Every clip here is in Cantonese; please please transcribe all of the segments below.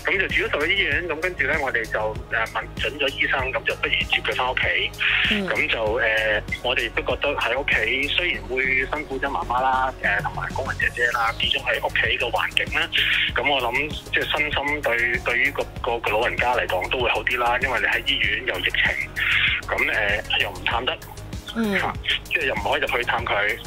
咁就住咗10日醫院，咁跟住咧我哋就問準咗醫生，咁就不如接佢翻屋企。咁就我哋都覺得喺屋企雖然會辛苦咗媽媽啦，同埋工人姐姐啦，始終喺屋企個環境咧，咁我諗即係身心對於個老人家嚟講都會好啲啦，因為你喺醫院有疫情，咁又唔探得。即係又唔可以入去探佢，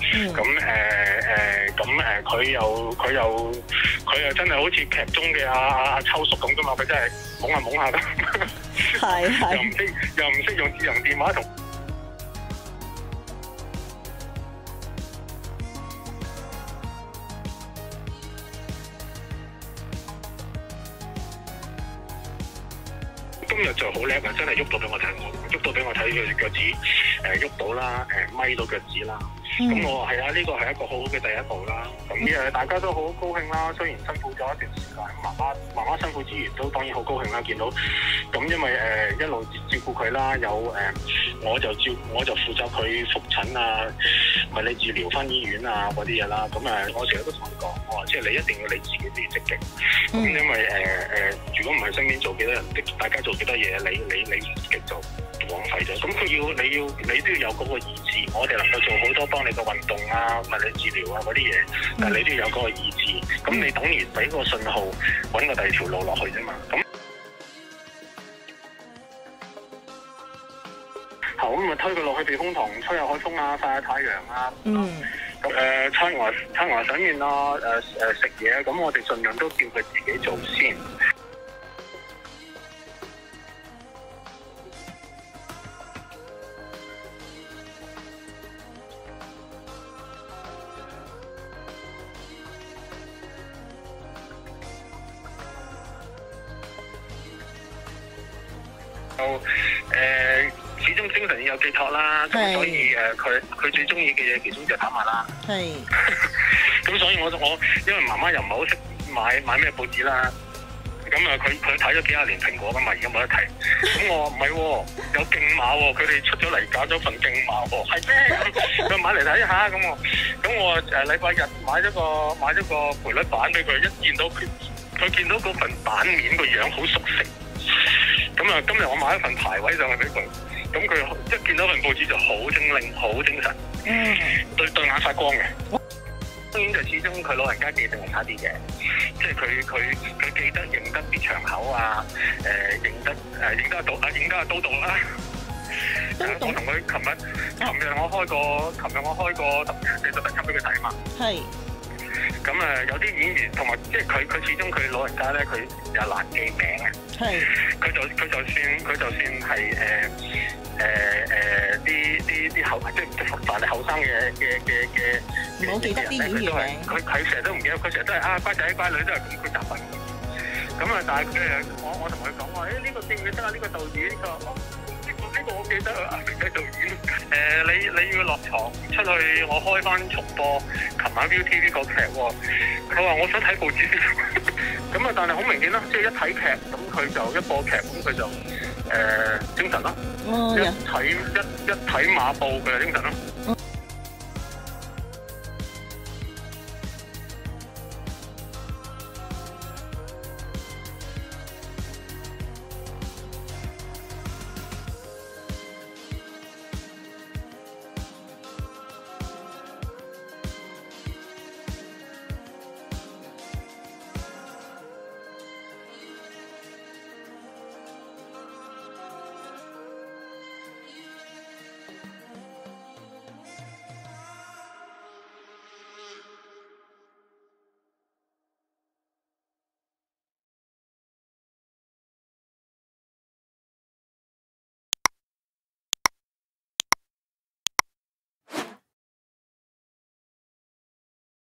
佢又真係好似劇中嘅阿秋叔咁噶嘛，佢真係懵下懵下咁，又唔識用智能電話同。今日就好叻啊！真係喐到俾我睇，喐到俾我睇佢隻腳趾，喐到啦，咪到腳趾啦。咁我話係啊，呢個係一個好好嘅第一步啦。咁大家都好高興啦。雖然辛苦咗一段時間，媽媽辛苦之餘都當然好高興啦。見到咁，因為一路照顧佢啦，有我就負責佢復診啊、物理治療、返醫院啊嗰啲嘢啦。咁我成日都同佢講，我話即係你一定要你自己都要積極。咁因為如果唔係身邊做幾多人，大家做幾多嘢，你唔積極就枉費咗。咁你都要有嗰個意志。我哋能夠做好多幫你嘅運動啊、物理治療啊嗰啲嘢，但係你都要有嗰個意志。咁你等於俾個信號，揾個第二條路落去啫嘛。咁咪推佢落去避風塘，吹下海風啊，曬下太陽啊。刷牙洗面啊，食嘢，咁我哋盡量都叫佢自己做先。始終精神要有寄託啦，咁所以佢最中意嘅嘢其中就係跑馬啦。咁所以我因為媽媽又唔係好識買咩報紙啦，咁佢睇咗幾廿年蘋果噶嘛，而家冇得睇。咁我話唔係喎，有競馬喎，佢哋出咗嚟搞咗份競馬喎，係咩？佢買嚟睇下咁我禮拜日買咗個賠率版俾佢，一見到佢見到嗰份版面個樣好熟悉。咁今日我買一份牌位上去俾佢，咁佢一見到份報紙就好精靈、好精神，對眼發光嘅。當然就始終佢老人家記性係差啲嘅，即係佢記得認得啲場口啊，認得阿刀道啦。我同佢琴日我開個特輯俾佢睇嘛。咁有啲演員同埋即係佢始終佢老人家咧，佢又難記名嘅。佢就算係啲後即係凡係後生嘅唔好記得啲演員名。 佢成日都唔記得，佢成日都係乖仔乖女都係咁，佢習慣。咁但係我同佢講話，呢個記唔記得啊？呢個導演呢個我記得啊，明仔導演。你要落床出去，我開翻重播琴晚 ViuTV 個劇喎。佢話我想睇報紙。咁但係好明顯啦，即係一睇劇，咁佢就一播劇，咁佢就精神啦。一睇馬報，佢就精神啦。